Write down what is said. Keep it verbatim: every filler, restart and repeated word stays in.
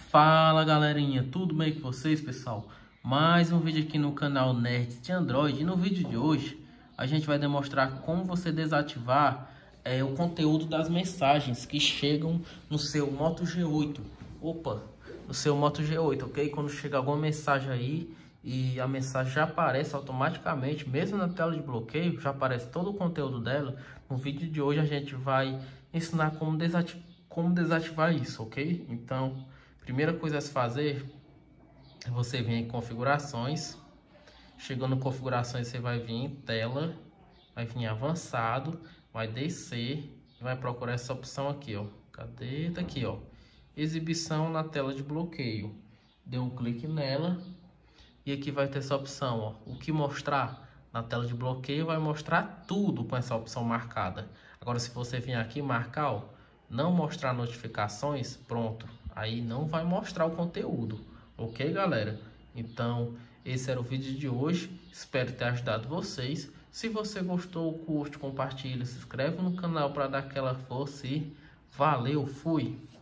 Fala galerinha, tudo bem com vocês, pessoal? Mais um vídeo aqui no canal Nerds de Android. E no vídeo de hoje a gente vai demonstrar como você desativar é, o conteúdo das mensagens que chegam no seu Moto G oito. Opa, no seu Moto G oito, ok? Quando chega alguma mensagem aí e a mensagem já aparece automaticamente, mesmo na tela de bloqueio, já aparece todo o conteúdo dela. No vídeo de hoje a gente vai ensinar como desativar, como desativar isso, ok? Então, primeira coisa a se fazer é você vir em configurações. Chegando em configurações, você vai vir em tela, vai vir em avançado, vai descer e vai procurar essa opção aqui, ó. Cadê? Tá aqui, ó. Exibição na tela de bloqueio. Dê um clique nela e aqui vai ter essa opção, ó. O que mostrar? Na tela de bloqueio vai mostrar tudo com essa opção marcada. Agora, se você vir aqui e marcar, ó, não mostrar notificações, pronto, aí não vai mostrar o conteúdo, ok, galera? Então, esse era o vídeo de hoje, espero ter ajudado vocês. Se você gostou, curte, compartilha, se inscreve no canal para dar aquela força e valeu, fui!